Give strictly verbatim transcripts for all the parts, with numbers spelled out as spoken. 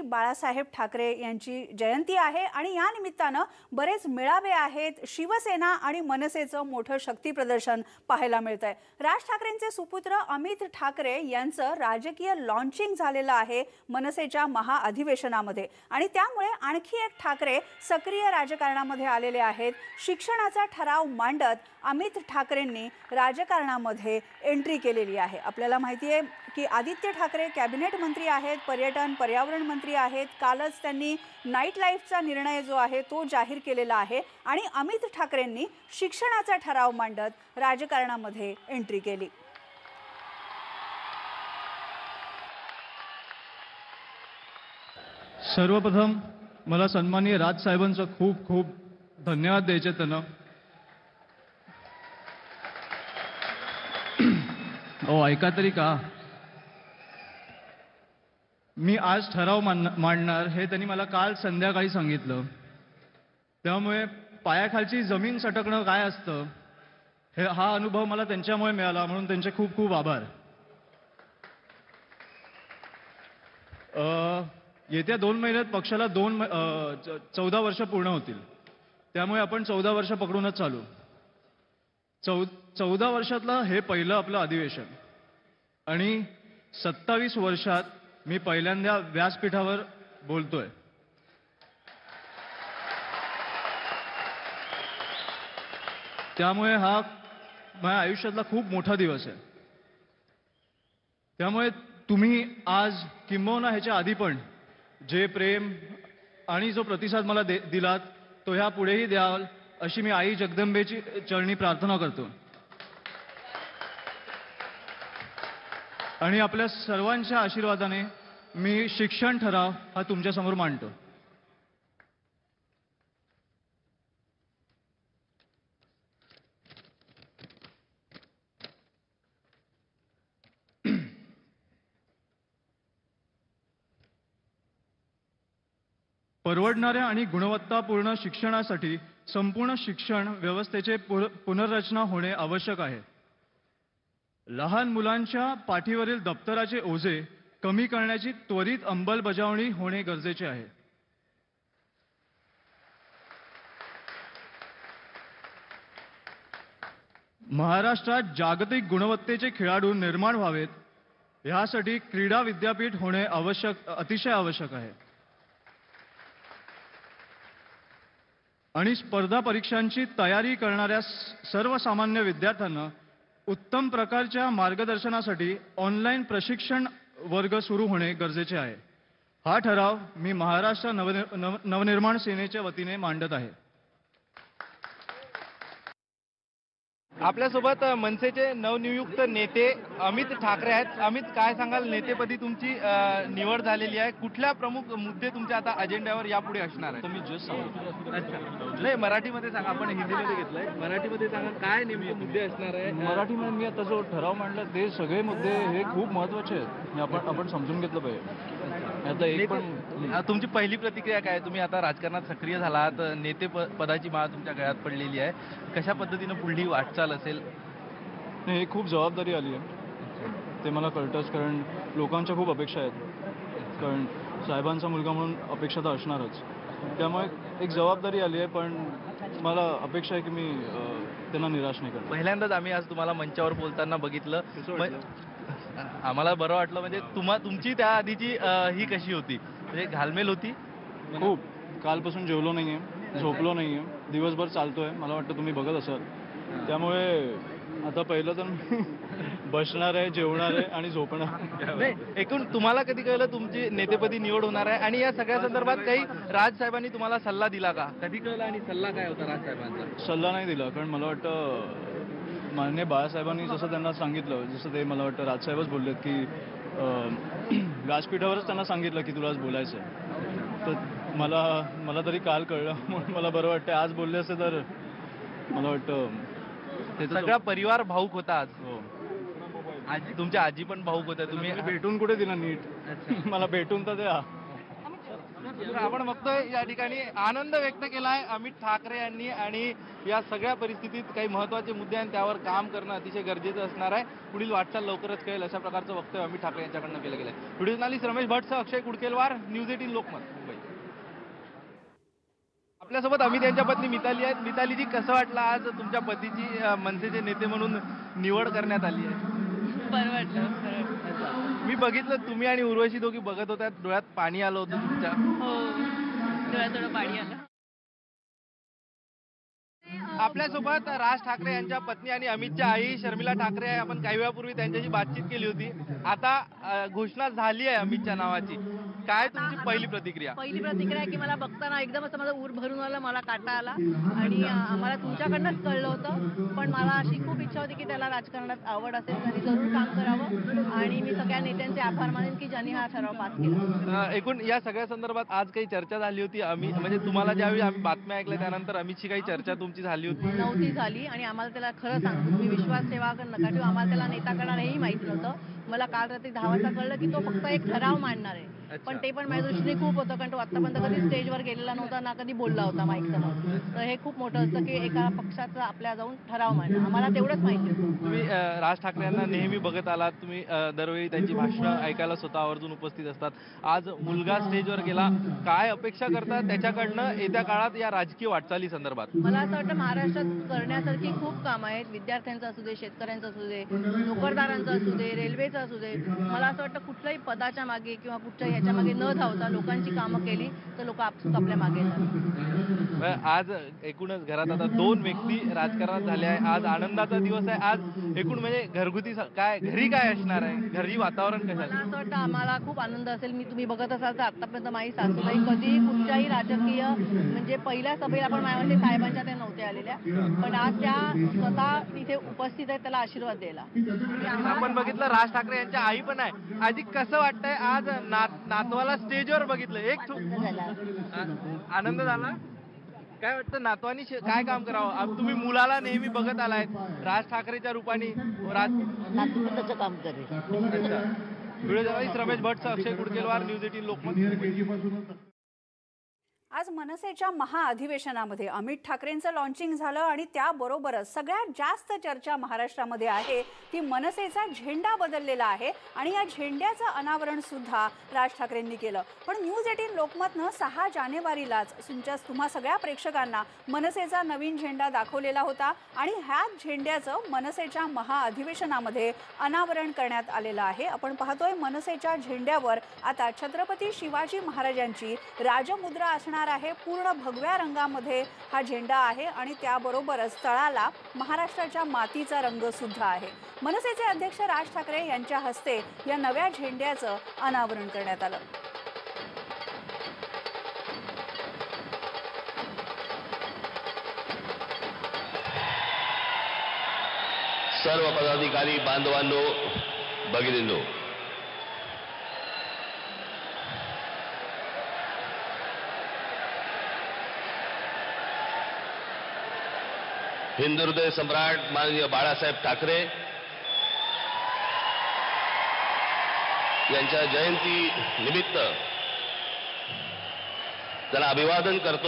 बाळासाहेब ठाकरे यांची जयंती आहे आणि या निमित्तानं बरेच मेळावे आहेत। शिवसेना आणि मनसेचं मोठं शक्ती प्रदर्शन पाहायला मिळतंय। राज ठाकरेंचे सुपुत्र अमित ठाकरे यांचं राजकीय लॉन्चिंग झालेलं आहे मनसेच्या महाअधिवेशनामध्ये आणि त्यामुळे आणखी एक ठाकरे सक्रिय राजकारणामध्ये आलेले आहेत। शिक्षणाचा ठराव मांडत अमित ठाकरेंनी राजकारणामध्ये एंट्री केलेली आहे। आपल्याला माहिती आहे की आदित्य ठाकरे कॅबिनेट मंत्री आहेत, पर्यटन पर्यावरण मंत्री आहेत। कालच त्यांनी नाईट लाईफचा निर्णय जो आहे तो जाहीर केलेला आहे आणि अमित ठाकरेंनी शिक्षणाचा ठराव मांडत राजकारणामध्ये एंट्री केली। सर्वप्रथम मला सन्माननीय राज साहेबांचं खूप खूप धन्यवाद द्यायचे त्यांना। ओ ऐका तरी का, मी आज ठराव मांडणार हे त्यांनी मला काल संध्याकाळी सांगितलं। त्यामुळे पायाखालची जमीन सटकणं काय असतं हे हा अनुभव मला त्यांच्यामुळे मिळाला, म्हणून त्यांचे खूप खूप आभार। येत्या दोन महिन्यात पक्षाला दोन चौदा वर्ष पूर्ण होतील, त्यामुळे आपण चौदा वर्ष पकडूनच चालू। चौ चौदा वर्षातलं हे पहिलं आपलं अधिवेशन आणि सत्तावीस वर्षात मी पहिल्यांदा व्यासपीठावर बोलतोय। त्यामुळे हा माझ्या आयुष्यातला खूप मोठा दिवस आहे। त्यामुळे तुम्ही आज किंबहुना ह्याच्या आधी पण जे प्रेम आणि जो प्रतिसाद मला दिलात तो ह्या पुढेही द्याल अशी मी आई जगदंबेची चरणी प्रार्थना करतो आणि आपल्या सर्वांच्या आशीर्वादाने मी शिक्षण ठराव हा तुमच्या समोर मांडतो। परवडणाऱ्या आणि गुणवत्तापूर्ण शिक्षणासाठी संपूर्ण शिक्षण व्यवस्थेचे पुनर्रचना होणे आवश्यक आहे। लहान मुलांच्या पाठीवरील दप्तराचे ओझे कमी करण्याची त्वरित अंमलबजावणी होणे गरजेचे आहे। महाराष्ट्रात जागतिक गुणवत्तेचे खेळाडू निर्माण व्हावेत यासाठी क्रीडा विद्यापीठ होणे आवश्यक अतिशय आवश्यक आहे आणि स्पर्धा परीक्षांची तयारी करणाऱ्या सर्वसामान्य विद्यार्थ्यांना उत्तम प्रकारच्या मार्गदर्शनासाठी ऑनलाईन प्रशिक्षण वर्ग सुरू होणे गरजेचे आहे। हा ठराव मी महाराष्ट्र नवनिर्माण सेनेच्या वतीने मांडत आहे। आपल्यासोबत मनसेचे नवनियुक्त नेते अमित ठाकरे आहेत। अमित, काय सांगाल, नेतेपदी तुमची निवड झालेली आहे, कुठल्या प्रमुख मुद्दे तुमच्या आता अजेंड्यावर यापुढे असणार आहे? तुम्ही जस्ट सांगा। अच्छा, नाही मराठीमध्ये सांगा, आपण हिंदीमध्ये घेतलंय, मराठीमध्ये सांगा काय नेमके मुद्दे असणार आहे? मराठीमध्ये मी आता जो ठराव मांडला ते सगळे मुद्दे हे खूप महत्त्वाचे आहेत, आपण आपण समजून घेतलं पाहिजे। आता एक पण तुमची पहिली प्रतिक्रिया काय? तुम्ही आता राजकारणात सक्रिय झालात, नेते पदाची माळ तुमच्या गळ्यात पडलेली आहे, कशा पद्धतीनं पुढली वाटचाल असेल? नाही, हे खूप जबाबदारी आली आहे, ते मला कळतंच, कारण लोकांच्या खूप अपेक्षा आहेत, कारण साहेबांचा मुलगा म्हणून अपेक्षा तर असणारच, त्यामुळे एक जबाबदारी आली आहे। पण मला अपेक्षा आहे की मी त्यांना निराश नाही करतो। पहिल्यांदाच आम्ही आज तुम्हाला मंचावर बोलताना बघितलं, आम्हाला बरं वाटलं। म्हणजे तुम्हा तुमची त्या आधीची ही कशी होती, म्हणजे घालमेल होती? खूप, कालपासून जेवलो नाही आहे, झोपलो नाही आहे, दिवसभर चालतोय, मला वाटतं तुम्ही बघत असाल। त्यामुळे आता पहिलं तर बसणार आहे, जेवणार आहे आणि झोपणार। नाही, एकूण तुम्हाला कधी कळलं तुमची नेतेपदी निवड होणार आहे आणि या सगळ्या संदर्भात काही राज साहेबांनी तुम्हाला सल्ला दिला का? कधी कळलं आणि सल्ला काय होता राज साहेबांचा? सल्ला नाही दिला, कारण मला वाटतं माननीय बाळासाहेबांनी जसं त्यांना सांगितलं, जसं ते मला वाटतं राजसाहेबच बोललेत की व्यासपीठावरच त्यांना सांगितलं की तुला आज बोलायचं आहे, तर मला मला तरी काल कळलं, म्हणून मला बरं वाटतं। आज बोलले असते तर मला वाटतं सगळा परिवार भाऊक होता आज। हो, आजी, तुमच्या आजी पण भाऊक होत्या, तुम्ही भेटून कुठे दिला नीट? मला भेटून तर द्या। तर आपण बघतोय या ठिकाणी आनंद व्यक्त केलाय अमित ठाकरे यांनी आणि या सगळ्या परिस्थितीत काही महत्त्वाचे मुद्दे आहेत त्यावर काम करणं अतिशय गरजेचं असणार आहे. पुढील वाटचाल लवकरच कळेल अशा प्रकारचं वक्तव्य अमित ठाकरे यांच्याकडनं केलं गेलंय. व्हिडिओ जर्नलिस्ट रमेश भटसह अक्षय कुडकेलवार, न्यूज एटीन लोकमत, मुंबई. आपल्यासोबत अमित यांच्या पत्नी मिताली आहेत. मितालीजी, कसं वाटलं आज तुमच्या पतीची अ, मनसेचे नेते म्हणून निवड करण्यात आली आहे? बरं वाटलं. बरं. मी बघितलं तुम्ही आणि उर्वशी दोघी बघत होत्या, डोळ्यात पाणी आलं होतं तुमच्या. हो, डोळ्यात थोडं पाणी आलं. आपल्यासोबत राज ठाकरे यांच्या पत्नी आणि अमितच्या आई शर्मिला ठाकरे आहे. आपण काही वेळापूर्वी त्यांच्याशी बातचीत केली होती. आता अ, घोषणा झाली आहे अमितच्या नावाची. काय तुमची पहिली प्रतिक्रिया? पहिली प्रतिक्रिया आहे की मला बघताना एकदम असं माझं ऊर भरून आलं, मला काटा आला आणि अं, आम्हाला तुमच्याकडनंच कळलं होतं. पण मला अशी खूप इच्छा होती की त्याला राजकारणात आवड असेल त्यांनी जरूर काम करावं आणि मी सगळ्या नेत्यांचे आभार मानेन की ज्यांनी हा ठराव पास केला. अ, एकूण या सगळ्या संदर्भात आज काही चर्चा झाली होती? अमित म्हणजे तुम्हाला ज्यावेळी आम्ही बातम्या ऐकल्या त्यानंतर अमितशी काही चर्चा तुमची झाली होती? नव्हती झाली आणि आम्हाला त्याला खरं सांगतो तुम्ही विश्वास ठेवा नका ठेवा, आम्हाला त्याला नेता करणार हेही माहित नव्हतं. मला काल रात्री दहा वाजता कळलं की तो फक्त एक ठराव मांडणार आहे. पण ते पण माझ्या दृष्टीने खूप होतं कारण तो आतापर्यंत कधी स्टेजवर गेलेला नव्हता ना कधी बोलला होता माईक समोर. तर हे खूप मोठं असतं की एका पक्षाचं आपल्या जाऊन ठराव मांडणं. आम्हाला तेवढंच माहिती होतं. तुम्ही अ, राज ठाकरे यांना नेहमी बघत आलात. तुम्ही अ, दरवेळी त्यांची भाषणं ऐकायला स्वतः आवर्जून उपस्थित असतात. आज मुलगा स्टेजवर गेला, काय अपेक्षा करतात त्याच्याकडनं येत्या काळात या राजकीय वाटचाली संदर्भात? मला असं वाटतं महाराष्ट्रात करण्यासारखी खूप कामं आहेत. विद्यार्थ्यांचं असू दे, शेतकऱ्यांचं असू दे, नोकरदारांचं असू दे, रेल्वेचं असू दे. मला असं वाटतं कुठल्याही पदाच्या मागे किंवा कुठच्याही ह्याच्या मागे न धावता लोकांची कामं केली तर लोक आपसूक आपल्या मागे येतात. आज एकूणच घरात आता दोन व्यक्ती राजकारणात झाल्या आहे. आज आनंदाचा दिवस आहे. आज एकूण म्हणजे घरगुती स- काय घरी काय असणार आहे? घरी वातावरण कसं मला आहे? असं वाटतं आम्हाला खूप आनंद असेल. मी तुम्ही बघत असाल तर आतापर्यंत माझी सासूबाई कधी कुठच्याही राजकीय म्हणजे पहिल्या सभेला पण माझ्या साहेबांच्या त्या नव्हत्या आलेल्या, पण आज त्या स्वतः इथे उपस्थित आहेत त्याला आशीर्वाद द्यायला. आपण बघितलं राज ठाकरे यांच्या आई पण आहे. आधी कसं वाटतंय आज नात नातवाला स्टेजवर बघितलं? एक थो- आ- आनंद झाला. काय वाटतं नातवानी शे- काय काम करावं? अब तुम्ही मुलाला नेहमी बघत आलाय राज ठाकरेच्या रूपाने. राज नातू काम करेल. अच्छा. व्हिडिओ जर्नलिस्ट रमेश भटसह अक्षय कुडकेलवार, न्यूज एटीन लोकमत. आज मनसेच्या महाअधिवेशनामध्ये अमित ठाकरेंचं लॉन्चिंग झालं आणि त्याबरोबरच सगळ्यात जास्त चर्चा महाराष्ट्रामध्ये आहे ती मनसेचा झेंडा बदललेला आहे आणि या झेंड्याचं अनावरण सुद्धा राज ठाकरेंनी केलं. पण न्यूज एटीन लोकमतनं सहा जानेवारीलाच तुमच्या तुम्हा सगळ्या प्रेक्षकांना मनसेचा नवीन झेंडा दाखवलेला होता आणि ह्याच झेंड्याचं मनसेच्या महाअधिवेशनामध्ये अनावरण करण्यात आलेलं आहे. आपण पाहतोय मनसेच्या झेंड्यावर आता छत्रपती शिवाजी महाराजांची राजमुद्रा असणार आहे. पूर्ण भगव्या रंगामध्ये हा झेंडा आहे आणि त्याबरोबरच तळाला महाराष्ट्राच्या मातीचा रंग सुद्धा आहे. मनसेचे अध्यक्ष राज ठाकरे यांच्या हस्ते या नव्या झेंड्याचं अनावरण करण्यात आलं. सर्व पदाधिकारी बांधवांनो, भगिनींनो, हिंदुहृदय सम्राट माननीय बाळासाहेब ठाकरे यांच्या जयंती निमित्त त्याला अभिवादन करतो.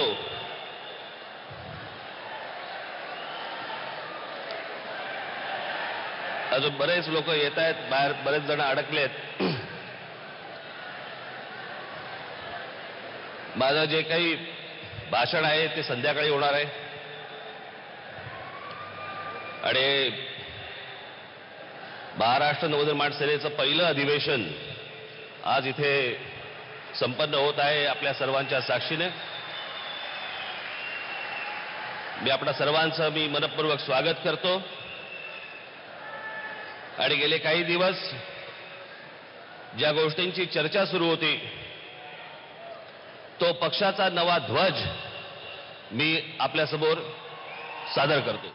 अजून बरेच लोक येत आहेत, बाहेर बरेच जण अडकलेत. माझं जे काही भाषण आहे ते संध्याकाळी होणार आहे आणि महाराष्ट्र नवनिर्माण सेनेचं पहिलं अधिवेशन आज इथे संपन्न होत आहे आपल्या सर्वांच्या साक्षीने. मी आपल्या सर्वांचं मी मनपूर्वक स्वागत करतो आणि गेले काही दिवस ज्या गोष्टींची चर्चा सुरू होती तो पक्षाचा नवा ध्वज मी आपल्यासमोर सादर करतो.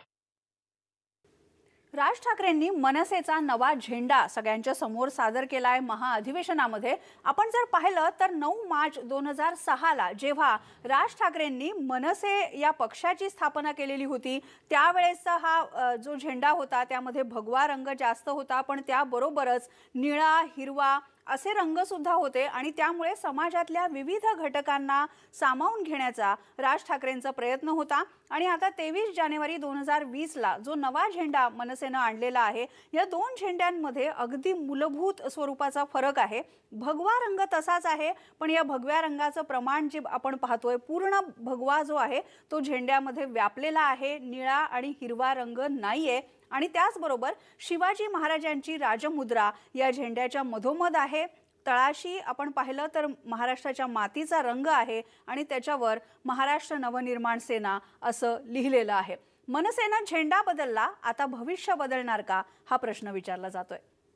राज ठाकरेंनी मनसेचा नवा झेंडा सगळ्यांच्या समोर सादर केलाय महाअधिवेशनामध्ये. आपण जर पाहिलं तर नऊ मार्च दोन हजार सहाला जेव्हा राज ठाकरेंनी मनसे या पक्षाची स्थापना केलेली होती त्यावेळेसचा हा अ, जो झेंडा होता त्यामध्ये भगवा रंग जास्त होता, पण त्याबरोबरच निळा, हिरवा असे रंग सुद्धा होते आणि त्यामुळे समाजातल्या विविध घटकांना सामावून घेण्याचा राज ठाकरेंचा प्रयत्न होता। आणि आता तेवीस जानेवारी दोन हजार वीस ला जो नवा झेंडा मनसेनं आणलेला आहे, या दोन झेंड्यांमध्ये अगदी मूलभूत स्वरूपाचा फरक आहे। भगवा रंग तसाच आहे, पण या भगव्या रंगाचं प्रमाण जे आपण पाहतोय, पूर्ण भगवा जो आहे तो झेंड्यामध्ये व्यापलेला आहे, निळा आणि हिरवा रंग नाहीये। आणि त्याचबरोबर शिवाजी महाराजांची राजमुद्रा या झेंड्याच्या मधोमध आहे। तळाशी आपण पाहिलं तर महाराष्ट्राच्या मातीचा रंग आहे आणि त्याच्यावर महाराष्ट्र नवनिर्माण सेना असं लिहिलेलं आहे। मनसेनं झेंडा बदलला, आता भविष्य बदलणार का हा प्रश्न विचारला जातोय।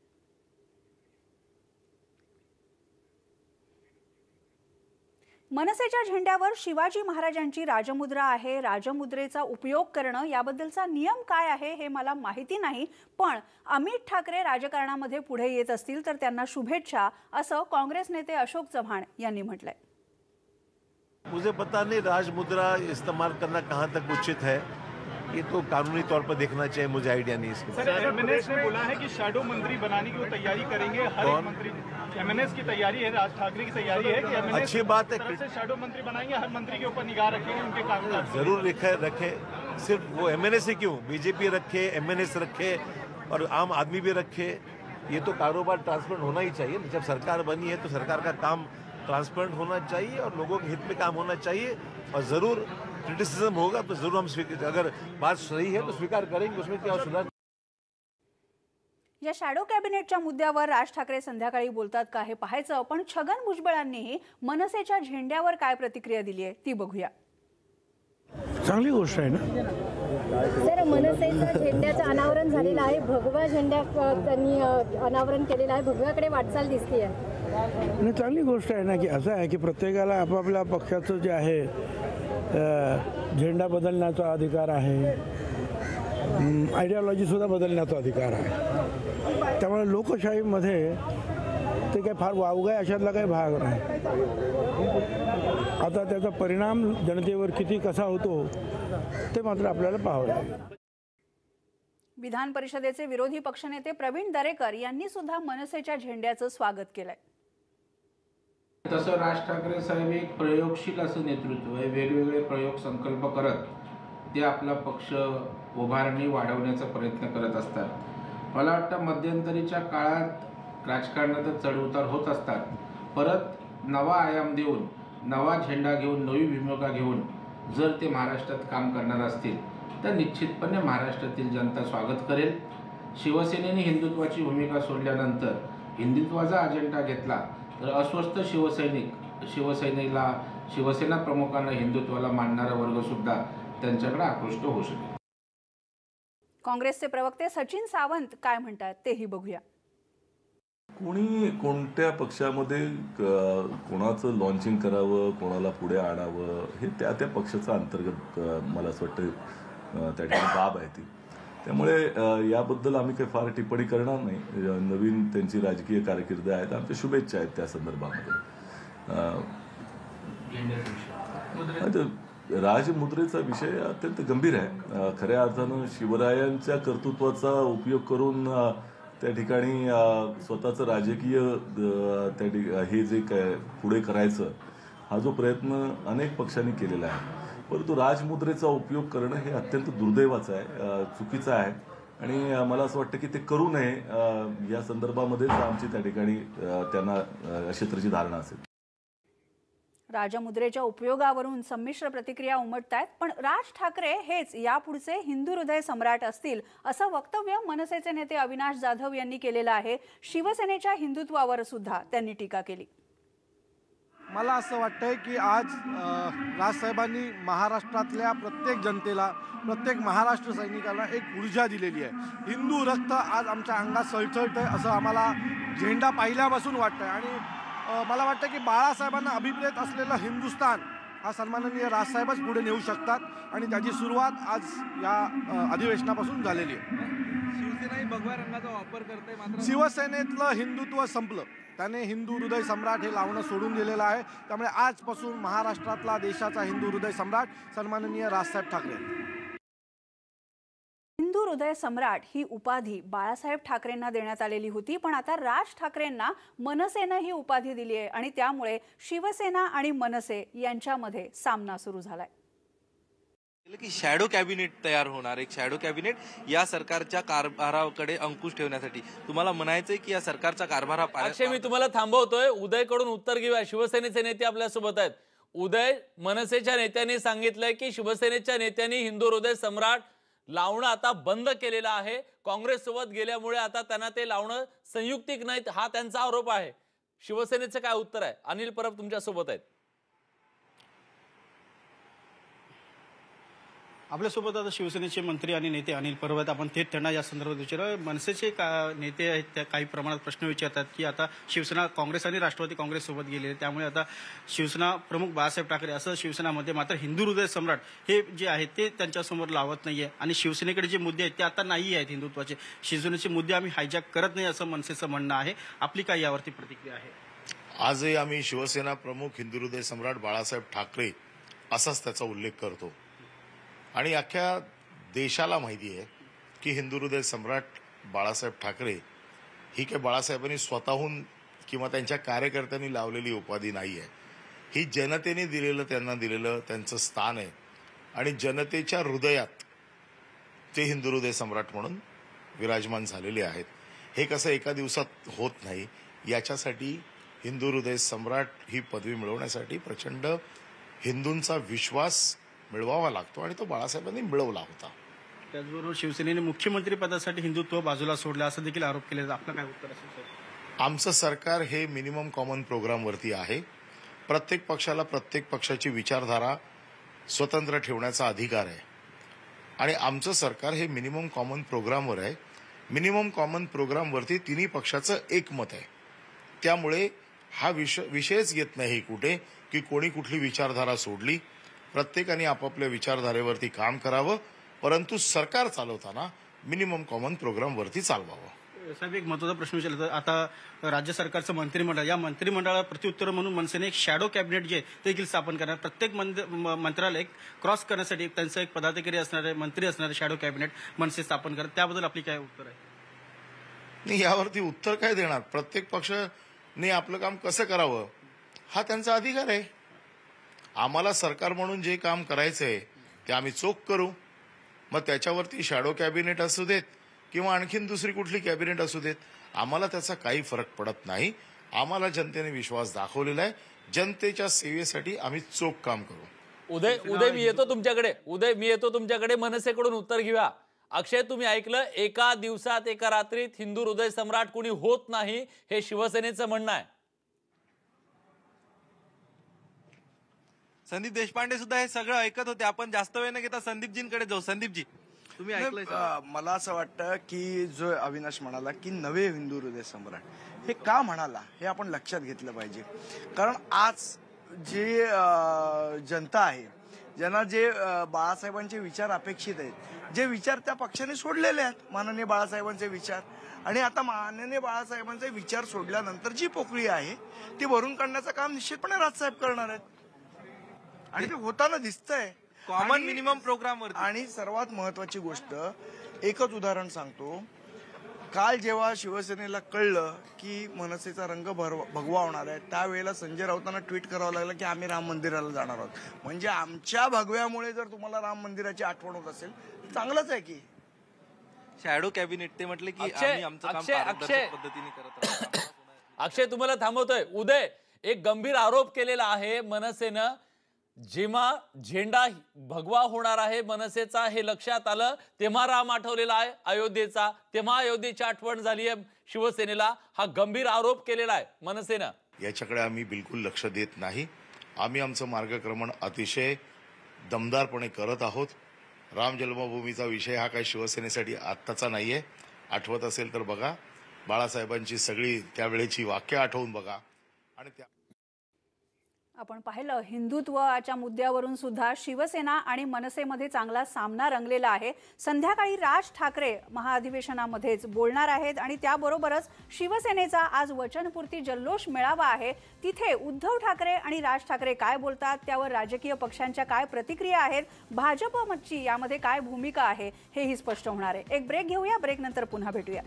मनसेच्या झेंड्यावर शिवाजी महाराजांची राजमुद्रा आहे। राजमुद्रेचा उपयोग करणं याबद्दलचा नियम काय आहे हे मला माहिती नाही, पण अमित ठाकरे राजकारणामध्ये पुढे येत असतील तर त्यांना शुभेच्छा, असं काँग्रेस नेते अशोक चव्हाण यांनी म्हटलंय। मुझे पता नहीं राजमुद्रा इस्तेमाल करना कहाँ तक उचित है, ये तो कानूनी तौर पर देखना चाहिए, मुझे आइडिया नहीं इसके। सर, एमएनएस ने बोला है कि शैडो मंत्री बनाने की वो तैयारी करेंगे, हर एक मंत्री। एमएनएस की तैयारी है, राज ठाकरे की तैयारी है कि एमएनएस अच्छी बात है, से शैडो मंत्री बनाएंगे, हर मंत्री के ऊपर निगाह रखेंगे, उनके काम का जरूर रखे रखे सिर्फ वो एमएनएस ही क्यों, बीजेपी रखे, एमएनएस रखे और आम आदमी भी रखे। ये तो कारोबार ट्रांसपेरेंट होना ही चाहिए। जब सरकार बनी है तो सरकार का काम ट्रांसपेरेंट होना चाहिए और लोगों के हित में काम होना चाहिए। और जरूर क्रिटिसिज्म होगा तो जरूर हम स्वीकार, अगर बात सही है तो स्वीकार करेंगे, उसमें क्या सुधार। या शॅडो कॅबिनेटच्या मुद्द्यावर राज ठाकरे संध्याकाळी बोलतात का हे पाहायचं, पण छगन भुजबळांनीही मनसेच्या झेंड्यावर काय प्रतिक्रिया दिली आहे ती बघूया। चांगली गोष्ट आहे ना सर, मनसेच्या झेंड्याचं अनावरण झालेलं आहे, भगवा झेंडा त्यांनी अनावरण केलेलं आहे, भगव्याकडे वाटचाल दिसते आहे। आणि चांगली गोष्ट आहे ना की असं आहे की प्रत्येकाला आपापल्या पक्षाचं जे आहे झेंडा बदलण्याचा अधिकार आहे, आयडियोलॉजीसुद्धा बदलण्याचा अधिकार आहे। त्यामुळे लोकशाहीमध्ये ते काही फार वावगं आहे अशातला काही भाग नाही। आता त्याचा परिणाम जनतेवर किती कसा होतो ते मात्र आपल्याला पाहावं लागेल। विधान परिषदेचे विरोधी पक्षनेते प्रवीण दरेकर यांनी सुद्धा मनसेच्या झेंड्याचं स्वागत केलंय। तसं राज ठाकरे साहेब एक प्रयोगशील असं नेतृत्व आहे, वेगवेगळे प्रयोग संकल्प करत ते आपला पक्ष उभारणी वाढवण्याचा प्रयत्न करत असतात। मला वाटतं मध्यंतरीच्या काळात राजकारणात चढउतार होत असतात, परत नवा आयाम देऊन, नवा झेंडा घेऊन, नवी भूमिका घेऊन जर ते महाराष्ट्रात काम करणार असतील तर निश्चितपणे महाराष्ट्रातील जनता स्वागत करेल। शिवसेनेने हिंदुत्वाची भूमिका सोडल्यानंतर हिंदुत्वाचा अजेंडा घेतला तर अस्वस्थ शिवसैनिक शिवसेनेला शिवसेना प्रमुखांना हिंदुत्वाला मानणारा वर्ग सुद्धा त्यांच्याकडे आकृष्ट होऊ शकेल। काँग्रेसचे प्रवक्ते सचिन सावंत काय म्हणतात तेही बघूया। कोणी कोणत्या पक्षामध्ये कोणाचं लॉन्चिंग करावं, कोणाला पुढे आणावं हे त्या त्या पक्षाचा अंतर्गत मला असं वाटतं त्या ठिकाणी बाब आहे ती। त्यामुळे याबद्दल आम्ही काही फार टिप्पणी करणार नाही। नवीन त्यांची राजकीय कारकीर्द आहेत, आमच्या शुभेच्छा आहेत त्या संदर्भामध्ये। राजमुद्रेचा विषय अत्यंत गंभीर आहे। खऱ्या अर्थानं शिवरायांच्या कर्तृत्वाचा उपयोग करून त्या ठिकाणी स्वतःचं राजकीय त्या हे जे काय पुढे करायचं हा जो प्रयत्न अनेक पक्षांनी केलेला आहे, परंतु राजमुद्रेचा उपयोग करणं हे अत्यंत दुर्दैवाचं आहे, चुकीचं आहे आणि मला असं वाटतं की ते करू नये। या संदर्भामध्येच आमची त्या ठिकाणी त्यांना अशी तऱ्हेची धारणा असेल। राजमुद्रेच्या उपयोगावरून संमिश्र प्रतिक्रिया उमटतायत, पण राज ठाकरे हेच यापुढचे हिंदू हृदय सम्राट असतील असं वक्तव्य मनसेचे नेते अविनाश जाधव यांनी केलेलं आहे। शिवसेनेच्या हिंदुत्वावर सुद्धा त्यांनी टीका केली। मला असं वाटतंय की आज राजसाहेबांनी महाराष्ट्रातल्या प्रत्येक जनतेला, प्रत्येक महाराष्ट्र सैनिकाला एक ऊर्जा दिलेली आहे। हिंदू रक्त आज आमच्या अंगात सळसळतंय असं आम्हाला झेंडा पाहिल्यापासून वाटतंय आणि मला वाटतं की बाळासाहेबांना अभिप्रेत असलेलं हिंदुस्थान हा सन्माननीय राजसाहेबच पुढे नेऊ शकतात आणि त्याची सुरुवात आज या अधिवेशनापासून झालेली आहे। शिवसेना ही भगवा रंगाचा वापर करते, मात्र शिवसेनेतलं हिंदुत्व संपलं, त्याने हिंदू हृदय सम्राट हे लावणं सोडून दिलेलं आहे। त्यामुळे आजपासून महाराष्ट्रातला देशाचा हिंदू हृदय सम्राट सन्माननीय राजसाहेब ठाकरे। हिंदू हिंदू हृदय सम्राट ही उपाधी बाळासाहेब ठाकरेंना देण्यात आलेली होती, पण आता राज ठाकरेंना मनसेनं ही उपाधी दिली आहे आणि त्यामुळे शिवसेना आणि मनसे यांच्यामध्ये सामना सुरू झालाय की शॅडो कॅबिनेट तयार होणार, एक शॅडो कॅबिनेट या सरकारच्या कारभाराकडे अंकुश ठेवण्यासाठी. तुम्हाला म्हणायचंय की या सरकारचा कारभार हा अक्षय, मी तुम्हाला थांबवतोय. उदयकडून उत्तर घेऊया. शिवसेनेचे नेते आपल्या सोबत आहेत. उदय, मनसेच्या नेत्यांनी सांगितलंय की शिवसेनेच्या नेत्यांनी हिंदू हृदय सम्राट लावणं आता बंद केलेलं आहे. काँग्रेस सोबत गेल्यामुळे आता त्यांना ते लावणं संयुक्तिक नाही, हा त्यांचा आरोप आहे. शिवसेनेचं काय उत्तर आहे? अनिल परब तुमच्या सोबत आहेत. आपल्यासोबत आता शिवसेनेचे मंत्री आणि नेते अनिल परब आहेत. आपण थेट त्यांना या संदर्भात विचारू. मनसेचे का नेते आहेत त्या काही प्रमाणात प्रश्न विचारतात की आता शिवसेना काँग्रेस आणि राष्ट्रवादी काँग्रेस सोबत गेलेले, त्यामुळे आता शिवसेना प्रमुख बाळासाहेब ठाकरे असं शिवसेनामध्ये, मात्र हिंदू हृदय सम्राट हे जे आहे ते त्यांच्यासमोर लावत नाहीये आणि शिवसेनेकडे जे मुद्दे आहेत ते आता नाही आहेत हिंदुत्वाचे. शिवसेनेचे मुद्दे आम्ही हायजॅक करत नाही असं मनसेचं म्हणणं आहे. आपली काय यावरती प्रतिक्रिया आहे? आजही आम्ही शिवसेना प्रमुख हिंदू हृदय सम्राट बाळासाहेब ठाकरे असाच त्याचा उल्लेख करतो आणि अख्ख्या देशाला माहिती आहे की हिंदू हृदय सम्राट बाळासाहेब ठाकरे ही काही बाळासाहेबांनी स्वतःहून किंवा त्यांच्या कार्यकर्त्यांनी लावलेली उपाधी नाही आहे. ही जनतेने दिलेलं, त्यांना दिलेलं त्यांचं स्थान आहे आणि जनतेच्या हृदयात ते हिंदू हृदय सम्राट म्हणून विराजमान झालेले आहेत. हे कसं एका दिवसात होत नाही. याच्यासाठी हिंदू हृदय सम्राट ही पदवी मिळवण्यासाठी प्रचंड हिंदूंचा विश्वास मिळवावा लागतो आणि तो बाळासाहेबांनी मिळवला होता. त्याचबरोबर शिवसेनेने मुख्यमंत्री पदासाठी हिंदुत्व बाजूला सोडलं असं देखील आरोप केले. आपलं काय उत्तर असेल? आमचं सरकार हे मिनिमम कॉमन प्रोग्रामवरती आहे. प्रत्येक पक्षाला प्रत्येक पक्षाची विचारधारा स्वतंत्र ठेवण्याचा अधिकार आहे आणि आमचं सरकार हे मिनिमम कॉमन प्रोग्रामवर आहे. मिनिमम कॉमन प्रोग्रामवरती तिन्ही पक्षाचं एकमत आहे. त्यामुळे हा विषय विषयच येत नाही कुठे की कोणी कुठली विचारधारा सोडली. प्रत्येकाने आपापल्या विचारधारेवरती काम करावं, परंतु सरकार चालवताना मिनिमम कॉमन प्रोग्रामवरती चालवावं. साहेब, एक महत्त्वाचा प्रश्न विचारला तर आता राज्य सरकारचं मंत्रिमंडळ, या मंत्रिमंडळाला प्रत्युत्तर म्हणून मनसेने एक शॅडो कॅबिनेट जे ते देखील स्थापन करणार. प्रत्येक मंत्रालय क्रॉस करण्यासाठी त्यांचं एक पदाधिकारी असणारे, मंत्री असणारे शॅडो कॅबिनेट मनसे स्थापन करणार. त्याबद्दल आपली काय उत्तर आहे? नाही, यावरती उत्तर काय देणार? प्रत्येक पक्षाने आपलं काम कसं करावं हा त्यांचा अधिकार आहे. आम्हाला सरकार म्हणून जे काम करायचंय ते आम्ही चोख करू. मग त्याच्यावरती शॅडो कॅबिनेट असू देत किंवा आणखीन दुसरी कुठली कॅबिनेट असू देत, आम्हाला त्याचा काही फरक पडत नाही. आम्हाला जनतेने विश्वास दाखवलेला आहे. जनतेच्या सेवेसाठी आम्ही चोख काम करू. उदय उदय मी येतो तुमच्याकडे. उदय मी येतो तुमच्याकडे. मनसेकडून उत्तर घेऊया. अक्षय, तुम्ही ऐकलं, एका दिवसात एका रात्रीत हिंदू हृदय सम्राट कोणी होत नाही हे शिवसेनेचं म्हणणं आहे. संदीप देशपांडे सुद्धा हे सगळं ऐकत होते. आपण जास्त वेळ न घेता संदीपजींकडे जाऊ. संदीपजी, तुम्ही ऐकलंय? मला असं वाटतं की जो अविनाश म्हणाला की नवे हिंदू हृदय सम्राट, हे का म्हणाला हे आपण लक्षात घेतलं पाहिजे. कारण आज जे जनता आहे, ज्यांना जे बाळासाहेबांचे विचार अपेक्षित आहेत, जे विचार त्या पक्षाने सोडलेले आहेत, माननीय बाळासाहेबांचे विचार, आणि आता माननीय बाळासाहेबांचे विचार सोडल्यानंतर जी पोकळी आहे ती भरून काढण्याचं काम निश्चितपणे राजसाहेब करणार आहेत आणि ते होताना दिसतंय कॉमन मिनिमम प्रोग्राम वर. आणि सर्वात महत्वाची गोष्ट, एकच उदाहरण सांगतो. काल जेव्हा शिवसेनेला कळलं की मनसेचा रंग भगवा होणार आहे, त्यावेळेला संजय राऊतांना ट्विट करावं लागलं की आम्ही राम मंदिराला जाणार आहोत. म्हणजे आमच्या भगव्यामुळे जर तुम्हाला राम मंदिराची आठवण होत असेल तर चांगलंच आहे की. शॅडो कॅबिनेट ते म्हटले की आम्ही आमचं काम पारदर्शक पद्धतीने करत आहोत. अक्षय, तुम्हाला थांबवतोय. उदय, एक गंभीर आरोप केलेला आहे मनसेनं. जेव्हा झेंडा भगवा होणार आहे मनसेचा हे लक्षात आलं तेव्हा राम आठवलेला आहे अयोध्येचा, तेव्हा अयोध्येची आठवण झाली आहे शिवसेनेला. हा गंभीर आरोप केलेला आहे मनसेनं. याच्याकडे आम्ही बिलकुल लक्ष देत नाही. आम्ही आमचं मार्गक्रमण अतिशय दमदारपणे करत आहोत. राम जन्मभूमीचा विषय हा काही शिवसेनेसाठी आत्ताचा नाहीये. आठवत असेल तर बघा, बाळासाहेबांची सगळी त्यावेळेची वाक्य आठवून बघा आणि त्या आपण पाहिलं हिंदुत्वाच्या मुद्द्यावरून सुद्धा शिवसेना आणि मनसेमध्ये चांगला सामना रंगलेला आहे. संध्याकाळी राज ठाकरे महाअधिवेशनामध्येच बोलणार आहेत आणि त्याबरोबरच शिवसेनेचा आज वचनपूर्ती जल्लोष मेळावा आहे. तिथे उद्धव ठाकरे आणि राज ठाकरे काय बोलतात, त्यावर राजकीय पक्षांच्या काय प्रतिक्रिया आहेत, भाजपची यामध्ये काय भूमिका आहे, हेही स्पष्ट होणार आहे. एक ब्रेक घेऊया, ब्रेक नंतर पुन्हा भेटूया.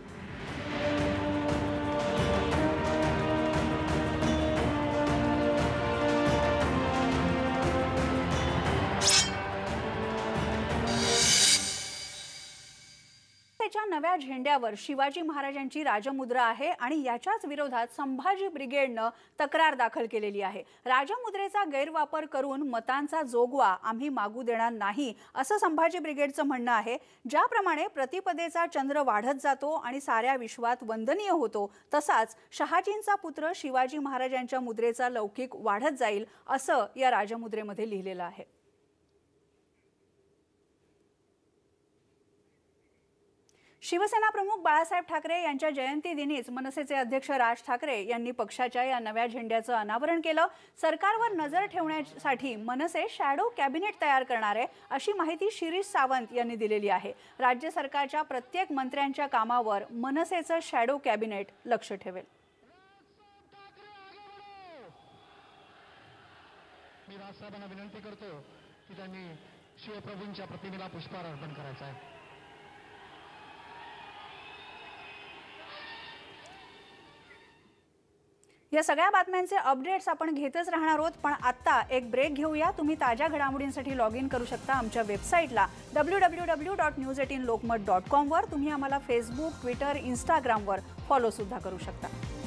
च्या नव्या झेंड्यावर शिवाजी महाराजांची राजमुद्रा आहे आणि याच्याच विरोधात संभाजी ब्रिगेडनं तक्रार दाखल केलेली आहे. राजमुद्रेचा गैरवापर करून मतांचा जोगवा आम्ही मागू देणार नाही असं संभाजी ब्रिगेडचं म्हणणं आहे. ज्याप्रमाणे प्रतिपदेचा चंद्र वाढत जातो आणि साऱ्या विश्वात वंदनीय होतो, तसाच शहाजींचा पुत्र शिवाजी महाराजांच्या मुद्रेचा लौकिक वाढत जाईल असं या राजमुद्रेमध्ये लिहिलेलं आहे. शिवसेना प्रमुख बाळासाहेब ठाकरे यांच्या जयंती दिनीच मनसेचे अध्यक्ष राज ठाकरे यांनी पक्षाच्या या नव्या झेंड्याचं अनावरण केलं. सरकारवर नजर ठेवण्यासाठी मनसे शॅडो कॅबिनेट तयार करणार आहे अशी माहिती शिरीष सावंत यांनी दिलेली आहे. राज्य सरकारच्या प्रत्येक मंत्र्यांच्या कामावर मनसेचं शॅडो कॅबिनेट लक्ष ठेवेल. मी राजसाहेबांना विनंती करतो की त्यांनी शिवप्रभूंच्या प्रतिमेला पुष्पहार अर्पण करायचा आहे. या सगळ्या बातम्यांचे अपडेट्स आपण घेतच राहणार आहोत, पण आता एक ब्रेक घेऊया. तुम्ही ताज्या घडामोडींसाठी लॉग इन करू शकता आमच्या वेबसाईटला W W W dot news eighteen Lokmat dot com वर. तुम्ही आम्हाला फेसबुक, ट्विटर, इंस्टाग्रामवर फॉलो सुद्धा करू शकता.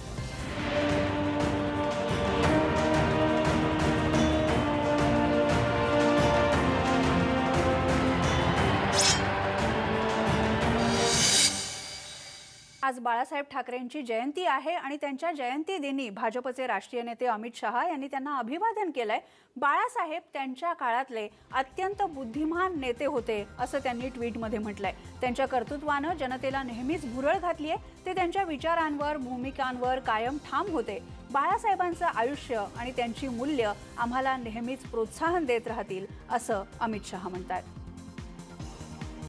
आज बाळासाहेब ठाकरेंची जयंती आहे आणि त्यांच्या जयंती दिनी भाजपचे राष्ट्रीय नेते अमित शहा यांनी त्यांना अभिवादन केलंय. बाळासाहेब त्यांच्या काळातले अत्यंत बुद्धिमान नेते होते असं त्यांनी ट्विटमध्ये म्हटलंय. त्यांच्या कर्तृत्वानं जनतेला नेहमीच भुरळ घातली आहे. ते त्यांच्या विचारांवर, भूमिकांवर कायम ठाम होते. बाळासाहेबांचं आयुष्य आणि त्यांची मूल्य आम्हाला नेहमीच प्रोत्साहन देत राहतील असं अमित शहा म्हणतात.